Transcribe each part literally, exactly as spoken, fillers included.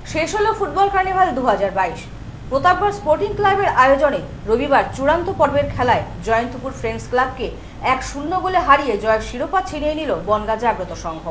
শেষ হলো football carnival দু হাজার বাইশ। প্রতাপগড় স্পোর্টিং ক্লাবের আয়োজনে রবিবার চূড়ান্ত পর্বের খেলায় জয়ন্তপুর ফ্রেন্ডস ক্লাবকে এক শূন্য গোলে হারিয়ে জয়ের শিরোপা ছিনিয়ে নিল বনগাঁ জাগ্রত সংঘ।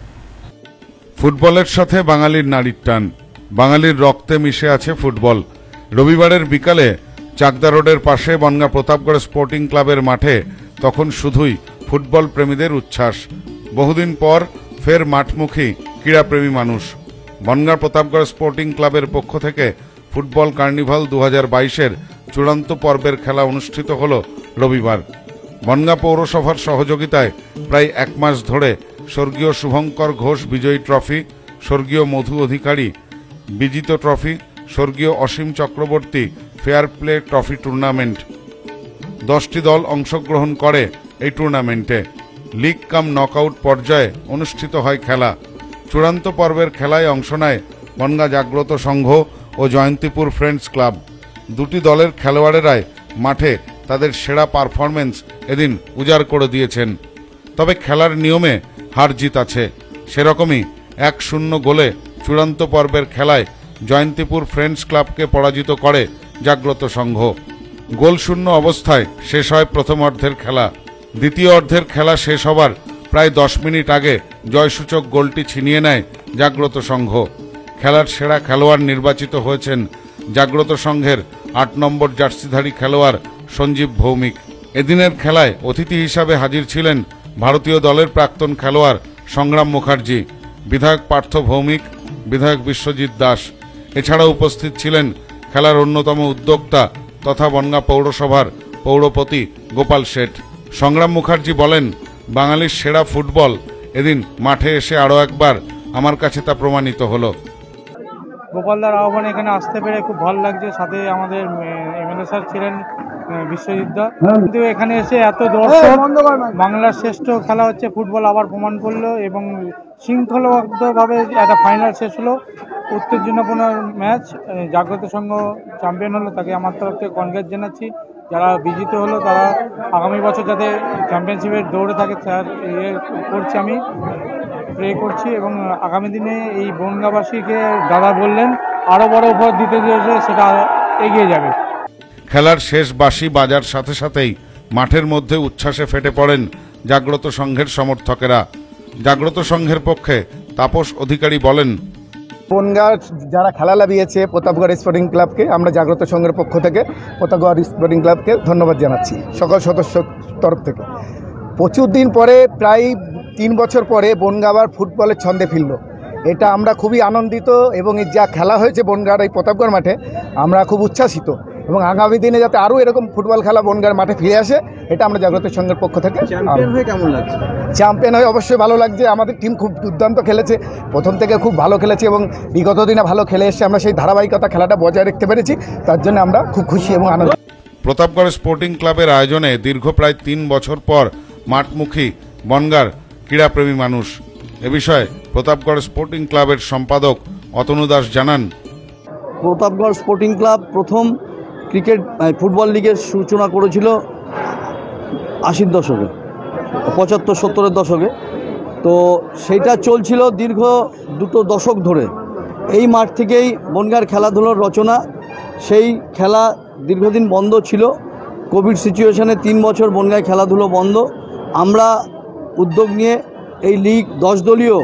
ফুটবলের সাথে বাঙালির নারীর টান, বাঙালির রক্তে মিশে আছে ফুটবল। রবিবারের বিকালে চাকদা রোডের পাশে বনগাঁ প্রতাপগড় স্পোর্টিং ক্লাবের মাঠে তখন শুধুই ফুটবল প্রেমীদের উচ্ছ্বাস। বহুদিন পর ফের মাঠমুখী ক্রীড়াপ্রেমী মানুষ। বনগাঁ প্রতাপগড় স্পোর্টিং ক্লাবের পক্ষ থেকে ফুটবল কার্নিভাল দু হাজার বাইশের চূড়ান্ত পর্বের খেলা অনুষ্ঠিত হল রবিবার। বনগাঁ পৌরসভার সহযোগিতায় প্রায় এক মাস ধরে স্বর্গীয় শুভঙ্কর ঘোষ বিজয়ী ট্রফি, স্বর্গীয় মধু অধিকারী বিজিত ট্রফি, স্বর্গীয় Asim Chakraborty fair play trophy tournament, দশটি দল অংশগ্রহণ করে এই টুর্নামেন্টে। লিগ কাম নকআউট পর্যায়ে অনুষ্ঠিত হয় খেলা। চূড়ান্ত পর্বের খেলায় অংশ নেয় বনগাঁ জাগ্রত সংঘ ও জয়ন্তীপুর ফ্রেন্ডস ক্লাব। দুটি দলের খেলোয়াড়েরাই মাঠে তাদের সেরা পারফরমেন্স এদিন উজাড় করে দিয়েছেন। তবে খেলার নিয়মে হার জিত আছে। সেরকমই এক শূন্য গোলে চূড়ান্ত পর্বের খেলায় জয়ন্তীপুর ফ্রেন্ডস ক্লাবকে পরাজিত করে জাগ্রত সংঘ। গোলশূন্য অবস্থায় শেষ হয় প্রথম অর্ধের খেলা। দ্বিতীয় অর্ধের খেলা শেষ হবার প্রায় দশ মিনিট আগে জয়সূচক গোলটি ছিনিয়ে নেয় জাগ্রত সংঘ। খেলার সেরা খেলোয়াড় নির্বাচিত হয়েছেন জাগ্রত সংঘের আট নম্বর জার্সিধারী খেলোয়াড় সঞ্জীব ভৌমিক। এদিনের খেলায় অতিথি হিসাবে হাজির ছিলেন ভারতীয় দলের প্রাক্তন খেলোয়াড় সংগ্রাম মুখার্জি, বিধায়ক পার্থ ভৌমিক, বিধায়ক বিশ্বজিৎ দাস। এছাড়া উপস্থিত ছিলেন খেলার অন্যতম উদ্যোক্তা তথা বনগাঁ পৌরসভার পৌরপতি গোপাল শেঠ। সংগ্রাম মুখার্জি বলেন, বাঙালির সেরা ফুটবল এদিন মাঠে এসে আরও একবার আমার কাছে তা প্রমাণিত হলো। গোপালদার আহ্বানে এখানে আসতে পেরে খুব ভালো লাগছে। সাথে আমাদের এমএলএ স্যার ছিলেন বিশ্বজিৎ দা। কিন্তু এখানে এসে এত দর্শক, বাংলার শ্রেষ্ঠ খেলা হচ্ছে ফুটবল আবার প্রমাণ করলো এবং শৃঙ্খলাবদ্ধভাবে একটা ফাইনাল শেষ হলো। উত্তেজনাপূর্ণ ম্যাচ। জাগ্রত সংঘ চ্যাম্পিয়ন হলো, তাকে আমার তরফ থেকে কনগ্রেস জানাচ্ছি। যারা বিজিত হলো তারা আগামী বছর যাতে চ্যাম্পিয়নশিপের দৌড়ে থাকে তার ইয়ে করছি, আমি প্রে করছি এবং আগামী দিনে এই বনগাঁবাসীকে দাদা বললেন আরও বড় উপহার দিতে দিয়েছে, সেটা এগিয়ে যাবে। খেলার শেষ বাঁশি বাজার সাথে সাথেই মাঠের মধ্যে উচ্ছ্বাসে ফেটে পড়েন জাগ্রত সংঘের সমর্থকেরা। জাগ্রত সংঘের পক্ষে তাপস অধিকারী বলেন, বনগাঁ যারা খেলা লাভিয়েছে প্রতাপগড় স্পোর্টিং ক্লাবকে আমরা জাগ্রত সংঘের পক্ষ থেকে প্রতাপগড় স্পোর্টিং ক্লাবকে ধন্যবাদ জানাচ্ছি সকল সদস্য তরফ থেকে। প্রচুর দিন পরে, প্রায় তিন বছর পরে বনগাঁ আবার ফুটবলের ছন্দে ফিরল। এটা আমরা খুবই আনন্দিত এবং যা খেলা হয়েছে বনগাঁর এই প্রতাপগড় মাঠে আমরা খুব উচ্ছ্বাসিত এবং আগামী দিনে যাতে আরও এরকম ফুটবল খেলা বনগাঁর মাঠে ফিরে আসে এটা আমরা জাগ্রত সংঘের পক্ষ থেকে। চ্যাম্পিয়ন হয়ে কেমন লাগছে? চ্যাম্পিয়ন হয়ে অবশ্যই ভালো লাগছে। আমাদের টিম খুব দুর্দান্ত খেলেছে, প্রথম থেকে খুব ভালো খেলেছে এবং বিগত দিনে ভালো খেলে এসে আমরা সেই ধারাবাহিকতা খেলাটা বজায় রাখতে পেরেছি, তার জন্য আমরা খুব খুশি এবং আনন্দ। প্রতাপগড় স্পোর্টিং ক্লাবের আয়োজনে দীর্ঘ প্রায় তিন বছর পর মাঠমুখী বনগাঁর ক্রীড়াপ্রেমী মানুষ। এ বিষয়ে প্রতাপগড় স্পোর্টিং ক্লাবের সম্পাদক অতনু দাস জানান, প্রতাপগড় স্পোর্টিং ক্লাব প্রথম ক্রিকেট ফুটবল লিগের সূচনা করেছিল আশির দশকে, পঁচাত্তর সত্তরের দশকে। তো সেইটা চলছিল দীর্ঘ দুটো দশক ধরে। এই মাঠ থেকেই বনগাঁর খেলাধুলোর রচনা। সেই খেলা দীর্ঘদিন বন্ধ ছিল। কোভিড সিচুয়েশনে তিন বছর বনগাঁয় খেলাধুলো বন্ধ। আমরা উদ্যোগ নিয়ে এই লিগ দশ দলীয়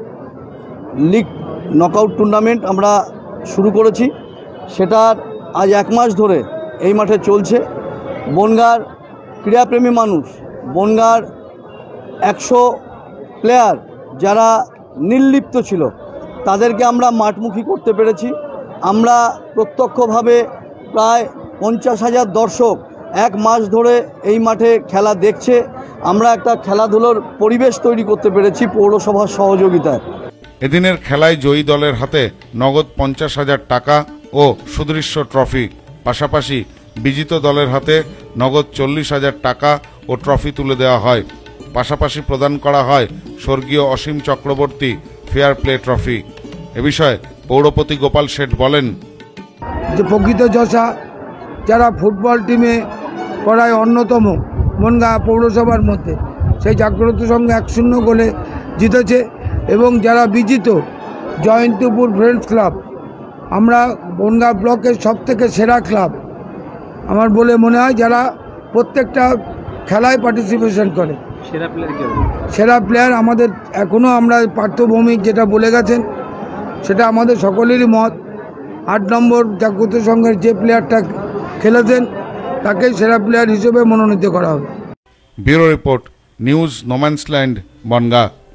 লিগ নকআউট টুর্নামেন্ট আমরা শুরু করেছি। সেটার আজ এক মাস ধরে এই মাঠে চলছে। বনগাঁর ক্রীড়াপ্রেমী মানুষ, বনগাঁর একশো প্লেয়ার যারা নির্লিপ্ত ছিল তাদেরকে আমরা মাঠমুখী করতে পেরেছি। আমরা প্রত্যক্ষভাবে প্রায় পঞ্চাশ হাজার দর্শক এক মাস ধরে এই মাঠে খেলা দেখছে। আমরা একটা খেলাধুলোর পরিবেশ তৈরি করতে পেরেছি পৌরসভার সহযোগিতায়। এদিনের খেলায় জয়ী দলের হাতে নগদ পঞ্চাশ হাজার টাকা ও সুদৃশ্য ট্রফি, পাশাপাশি বিজিত দলের হাতে নগদ চল্লিশ হাজার টাকা ও ট্রফি তুলে দেওয়া হয়। পাশাপাশি প্রদান করা হয় স্বর্গীয় Asim Chakraborty fair play trophy. এ বিষয়ে পৌরপতি গোপাল শেঠ বলেন, যে প্রকৃত যশা যারা ফুটবল টিমে করায় অন্যতম বনগাঁ পৌরসভার মধ্যে, সেই জাগ্রত সংঘ এক শূন্য গোলে জিতেছে এবং যারা বিজিত জয়ন্তপুর ফ্রেন্ডস ক্লাব আমরা বনগাঁ ব্লকের সব থেকে সেরা ক্লাব আমার বলে মনে হয়, যারা প্রত্যেকটা খেলায় পার্টিসিপেশন করে। সেরা প্লেয়ার কে? সেরা প্লেয়ার আমাদের এখনও আমরা পার্থ ভৌমিক যেটা বলে গেছেন সেটা আমাদের সকলেরই মত। আট নম্বর জাগ্রত সংঘের যে প্লেয়ারটা খেলেছেন তাকেই সেরা প্লেয়ার হিসেবে মনোনীত করা হবে। Bureau report, news no man's land, Bongaon.